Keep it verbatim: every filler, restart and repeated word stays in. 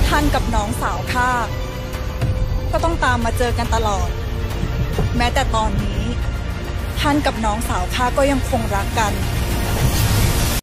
ท่านกับน้องสาวข้าก็ต้องตามมาเจอกันตลอดแม้แต่ตอนนี้ท่านกับน้องสาวข้าก็ยังคงรักกัน